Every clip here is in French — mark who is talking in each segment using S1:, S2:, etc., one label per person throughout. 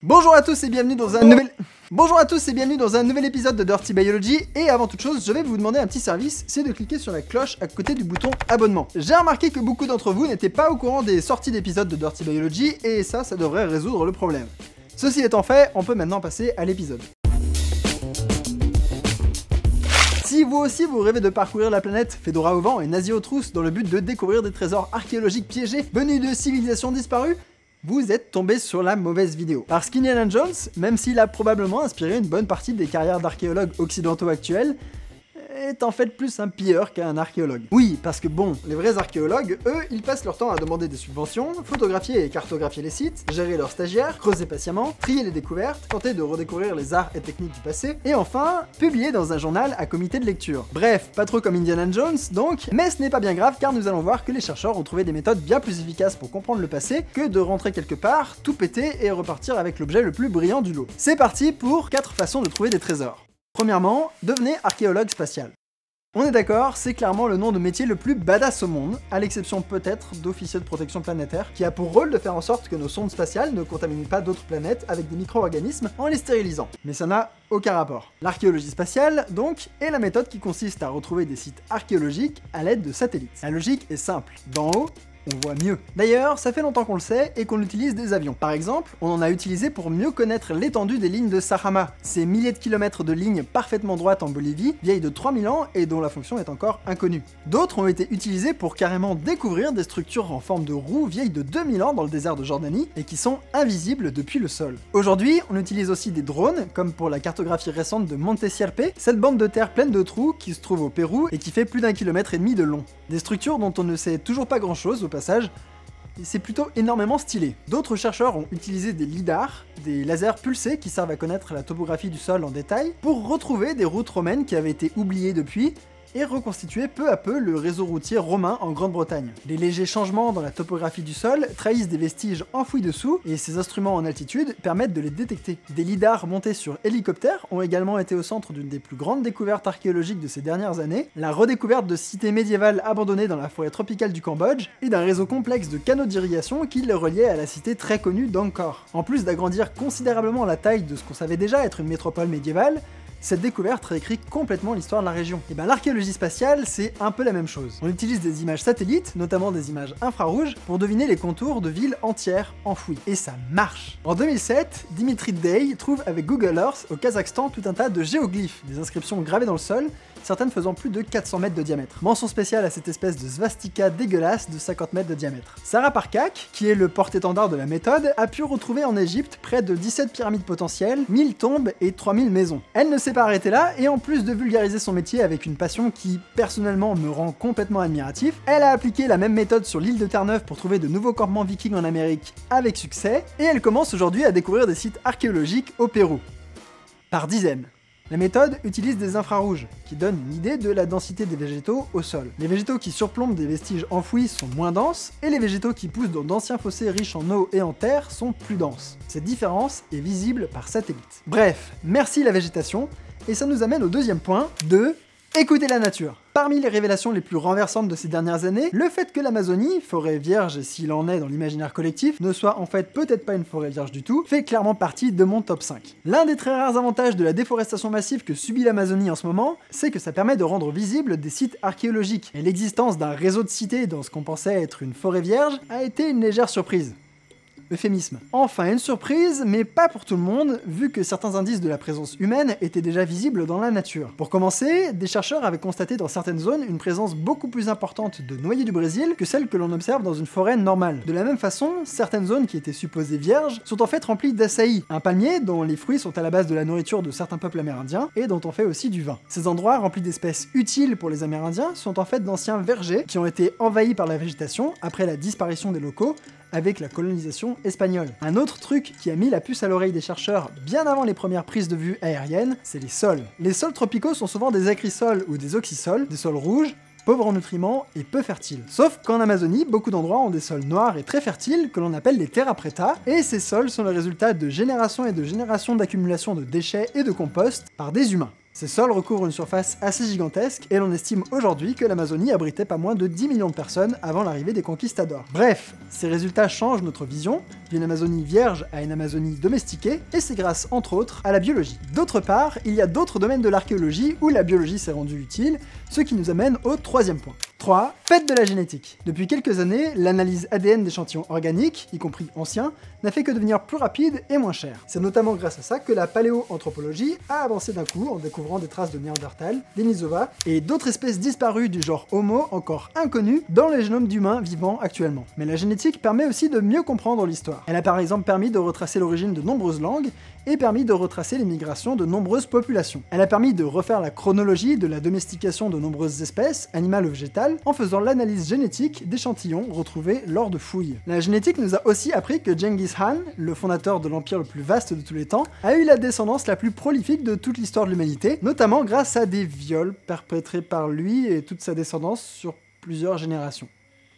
S1: Bonjour à tous et bienvenue dans un nouvel épisode de Dirty Biology. Et avant toute chose, je vais vous demander un petit service, c'est de cliquer sur la cloche à côté du bouton abonnement. J'ai remarqué que beaucoup d'entre vous n'étaient pas au courant des sorties d'épisodes de Dirty Biology et ça devrait résoudre le problème. Ceci étant fait, on peut maintenant passer à l'épisode. Si vous aussi vous rêvez de parcourir la planète, Fedora au vent et nazi aux trousses dans le but de découvrir des trésors archéologiques piégés venus de civilisations disparues, vous êtes tombé sur la mauvaise vidéo. Parce qu'Indiana Jones, même s'il a probablement inspiré une bonne partie des carrières d'archéologues occidentaux actuels, est en fait plus un pilleur qu'un archéologue. Oui, parce que bon, les vrais archéologues, eux, ils passent leur temps à demander des subventions, photographier et cartographier les sites, gérer leurs stagiaires, creuser patiemment, trier les découvertes, tenter de redécouvrir les arts et techniques du passé, et enfin, publier dans un journal à comité de lecture. Bref, pas trop comme Indiana Jones donc, mais ce n'est pas bien grave car nous allons voir que les chercheurs ont trouvé des méthodes bien plus efficaces pour comprendre le passé que de rentrer quelque part, tout péter et repartir avec l'objet le plus brillant du lot. C'est parti pour 4 façons de trouver des trésors. Premièrement, devenez archéologue spatial. On est d'accord, c'est clairement le nom de métier le plus badass au monde, à l'exception peut-être d'officier de protection planétaire, qui a pour rôle de faire en sorte que nos sondes spatiales ne contaminent pas d'autres planètes avec des micro-organismes en les stérilisant. Mais ça n'a aucun rapport. L'archéologie spatiale, donc, est la méthode qui consiste à retrouver des sites archéologiques à l'aide de satellites. La logique est simple. D'en haut, on voit mieux. D'ailleurs, ça fait longtemps qu'on le sait et qu'on utilise des avions. Par exemple, on en a utilisé pour mieux connaître l'étendue des lignes de Sajama, ces milliers de kilomètres de lignes parfaitement droites en Bolivie, vieilles de 3000 ans et dont la fonction est encore inconnue. D'autres ont été utilisés pour carrément découvrir des structures en forme de roue vieilles de 2000 ans dans le désert de Jordanie et qui sont invisibles depuis le sol. Aujourd'hui, on utilise aussi des drones, comme pour la cartographie récente de Monte Sierpe, cette bande de terre pleine de trous qui se trouve au Pérou et qui fait plus d'1,5 km de long. Des structures dont on ne sait toujours pas grand chose au passage, et c'est plutôt énormément stylé. D'autres chercheurs ont utilisé des lidars, des lasers pulsés qui servent à connaître la topographie du sol en détail, pour retrouver des routes romaines qui avaient été oubliées depuis, et reconstituer peu à peu le réseau routier romain en Grande-Bretagne. Les légers changements dans la topographie du sol trahissent des vestiges enfouis dessous, et ces instruments en altitude permettent de les détecter. Des lidars montés sur hélicoptères ont également été au centre d'une des plus grandes découvertes archéologiques de ces dernières années, la redécouverte de cités médiévales abandonnées dans la forêt tropicale du Cambodge, et d'un réseau complexe de canaux d'irrigation qui les reliait à la cité très connue d'Angkor. En plus d'agrandir considérablement la taille de ce qu'on savait déjà être une métropole médiévale, cette découverte réécrit complètement l'histoire de la région. Et bien l'archéologie spatiale, c'est un peu la même chose. On utilise des images satellites, notamment des images infrarouges, pour deviner les contours de villes entières enfouies. Et ça marche. En 2007, Dimitri Day trouve avec Google Earth au Kazakhstan tout un tas de géoglyphes, des inscriptions gravées dans le sol, certaines faisant plus de 400 mètres de diamètre. Mention spéciale à cette espèce de svastika dégueulasse de 50 mètres de diamètre. Sarah Parcak, qui est le porte-étendard de la méthode, a pu retrouver en Égypte près de 17 pyramides potentielles, 1000 tombes et 3000 maisons. Elle ne s'est pas arrêtée là, et en plus de vulgariser son métier avec une passion qui, personnellement, me rend complètement admiratif, elle a appliqué la même méthode sur l'île de Terre-Neuve pour trouver de nouveaux campements vikings en Amérique avec succès, et elle commence aujourd'hui à découvrir des sites archéologiques au Pérou. Par dizaines. La méthode utilise des infrarouges, qui donnent une idée de la densité des végétaux au sol. Les végétaux qui surplombent des vestiges enfouis sont moins denses, et les végétaux qui poussent dans d'anciens fossés riches en eau et en terre sont plus denses. Cette différence est visible par satellite. Bref, merci la végétation, et ça nous amène au deuxième point de écouter la nature. Parmi les révélations les plus renversantes de ces dernières années, le fait que l'Amazonie, forêt vierge s'il en est dans l'imaginaire collectif, ne soit en fait peut-être pas une forêt vierge du tout, fait clairement partie de mon top 5. L'un des très rares avantages de la déforestation massive que subit l'Amazonie en ce moment, c'est que ça permet de rendre visibles des sites archéologiques, et l'existence d'un réseau de cités dans ce qu'on pensait être une forêt vierge a été une légère surprise. Euphémisme. Enfin une surprise, mais pas pour tout le monde, vu que certains indices de la présence humaine étaient déjà visibles dans la nature. Pour commencer, des chercheurs avaient constaté dans certaines zones une présence beaucoup plus importante de noyers du Brésil que celle que l'on observe dans une forêt normale. De la même façon, certaines zones qui étaient supposées vierges sont en fait remplies d'açaï, un palmier dont les fruits sont à la base de la nourriture de certains peuples amérindiens et dont on fait aussi du vin. Ces endroits remplis d'espèces utiles pour les Amérindiens sont en fait d'anciens vergers qui ont été envahis par la végétation après la disparition des locaux avec la colonisation espagnole. Un autre truc qui a mis la puce à l'oreille des chercheurs bien avant les premières prises de vue aériennes, c'est les sols. Les sols tropicaux sont souvent des acrisols ou des oxysols, des sols rouges, pauvres en nutriments et peu fertiles. Sauf qu'en Amazonie, beaucoup d'endroits ont des sols noirs et très fertiles que l'on appelle les terra preta, et ces sols sont le résultat de générations et de générations d'accumulation de déchets et de compost par des humains. Ces sols recouvrent une surface assez gigantesque et l'on estime aujourd'hui que l'Amazonie abritait pas moins de 10 millions de personnes avant l'arrivée des conquistadors. Bref, ces résultats changent notre vision, d'une Amazonie vierge à une Amazonie domestiquée, et c'est grâce, entre autres, à la biologie. D'autre part, il y a d'autres domaines de l'archéologie où la biologie s'est rendue utile, ce qui nous amène au troisième point. 3. Faites de la génétique. Depuis quelques années, l'analyse ADN d'échantillons organiques, y compris anciens, n'a fait que devenir plus rapide et moins cher. C'est notamment grâce à ça que la paléoanthropologie a avancé d'un coup en découvrant des traces de Néandertal, Denisova et d'autres espèces disparues du genre Homo encore inconnues dans les génomes d'humains vivants actuellement. Mais la génétique permet aussi de mieux comprendre l'histoire. Elle a par exemple permis de retracer l'origine de nombreuses langues et permis de retracer les migrations de nombreuses populations. Elle a permis de refaire la chronologie de la domestication de nombreuses espèces, animales ou végétales, en faisant l'analyse génétique d'échantillons retrouvés lors de fouilles. La génétique nous a aussi appris que Genghis Khan, le fondateur de l'empire le plus vaste de tous les temps, a eu la descendance la plus prolifique de toute l'histoire de l'humanité, notamment grâce à des viols perpétrés par lui et toute sa descendance sur plusieurs générations.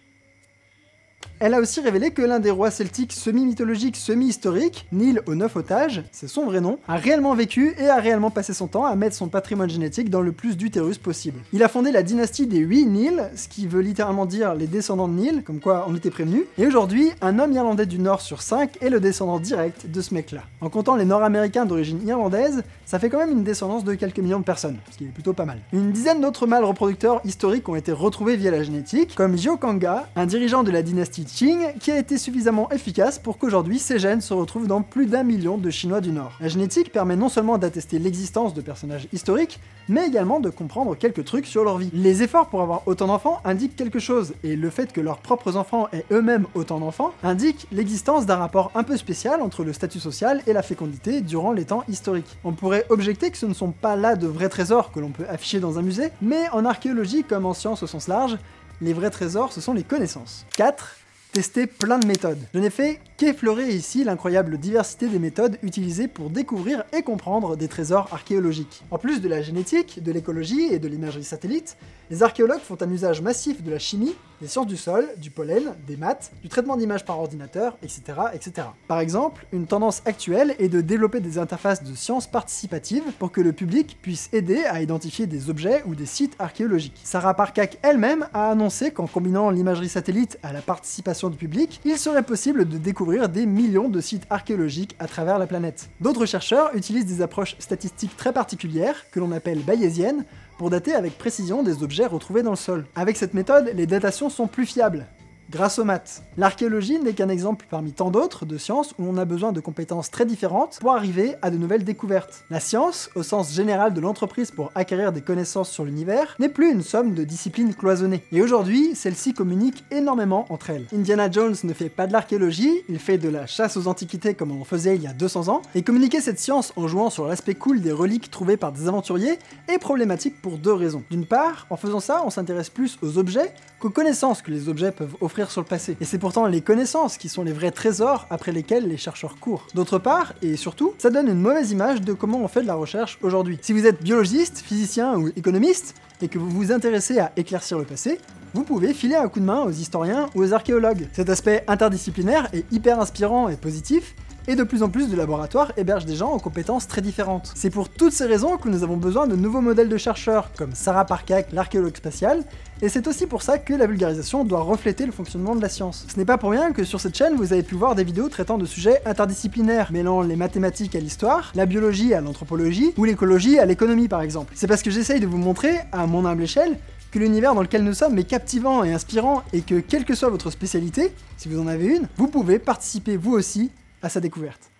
S1: Elle a aussi révélé que l'un des rois celtiques semi-mythologiques, semi-historiques, Niall aux 9 otages, c'est son vrai nom, a réellement vécu et a réellement passé son temps à mettre son patrimoine génétique dans le plus d'utérus possible. Il a fondé la dynastie des 8 Niall, ce qui veut littéralement dire les descendants de Niall, comme quoi on était prévenus, et aujourd'hui, un homme irlandais du Nord sur 5 est le descendant direct de ce mec-là. En comptant les Nord-Américains d'origine irlandaise, ça fait quand même une descendance de quelques millions de personnes, ce qui est plutôt pas mal. Une dizaine d'autres mâles reproducteurs historiques ont été retrouvés via la génétique, comme Zhou Kanga, un dirigeant de la dynastie Qing, qui a été suffisamment efficace pour qu'aujourd'hui ces gènes se retrouvent dans plus d'1 million de Chinois du Nord. La génétique permet non seulement d'attester l'existence de personnages historiques, mais également de comprendre quelques trucs sur leur vie. Les efforts pour avoir autant d'enfants indiquent quelque chose, et le fait que leurs propres enfants aient eux-mêmes autant d'enfants indique l'existence d'un rapport un peu spécial entre le statut social et la fécondité durant les temps historiques. On pourrait objecter que ce ne sont pas là de vrais trésors que l'on peut afficher dans un musée, mais en archéologie comme en sciences au sens large, les vrais trésors ce sont les connaissances. 4. Tester plein de méthodes. Je n'ai fait qu'effleurer ici l'incroyable diversité des méthodes utilisées pour découvrir et comprendre des trésors archéologiques. En plus de la génétique, de l'écologie et de l'imagerie satellite, les archéologues font un usage massif de la chimie, des sciences du sol, du pollen, des maths, du traitement d'images par ordinateur, etc., etc. Par exemple, une tendance actuelle est de développer des interfaces de sciences participatives pour que le public puisse aider à identifier des objets ou des sites archéologiques. Sarah Parcak elle-même a annoncé qu'en combinant l'imagerie satellite à la participation du public, il serait possible de découvrir des millions de sites archéologiques à travers la planète. D'autres chercheurs utilisent des approches statistiques très particulières, que l'on appelle bayésiennes, pour dater avec précision des objets retrouvés dans le sol. Avec cette méthode, les datations sont plus fiables, grâce aux maths. L'archéologie n'est qu'un exemple parmi tant d'autres de sciences où on a besoin de compétences très différentes pour arriver à de nouvelles découvertes. La science, au sens général de l'entreprise pour acquérir des connaissances sur l'univers, n'est plus une somme de disciplines cloisonnées. Et aujourd'hui, celles-ci communiquent énormément entre elles. Indiana Jones ne fait pas de l'archéologie, il fait de la chasse aux antiquités comme on faisait il y a 200 ans, et communiquer cette science en jouant sur l'aspect cool des reliques trouvées par des aventuriers est problématique pour deux raisons. D'une part, en faisant ça, on s'intéresse plus aux objets qu'aux connaissances que les objets peuvent offrir sur le passé. Et c'est pourtant les connaissances qui sont les vrais trésors après lesquels les chercheurs courent. D'autre part, et surtout, ça donne une mauvaise image de comment on fait de la recherche aujourd'hui. Si vous êtes biologiste, physicien ou économiste, et que vous vous intéressez à éclaircir le passé, vous pouvez filer un coup de main aux historiens ou aux archéologues. Cet aspect interdisciplinaire est hyper inspirant et positif, et de plus en plus de laboratoires hébergent des gens aux compétences très différentes. C'est pour toutes ces raisons que nous avons besoin de nouveaux modèles de chercheurs, comme Sarah Parcak, l'archéologue spatiale, et c'est aussi pour ça que la vulgarisation doit refléter le fonctionnement de la science. Ce n'est pas pour rien que sur cette chaîne, vous avez pu voir des vidéos traitant de sujets interdisciplinaires, mêlant les mathématiques à l'histoire, la biologie à l'anthropologie, ou l'écologie à l'économie par exemple. C'est parce que j'essaye de vous montrer, à mon humble échelle, que l'univers dans lequel nous sommes est captivant et inspirant, et que quelle que soit votre spécialité, si vous en avez une, vous pouvez participer vous aussi à sa découverte.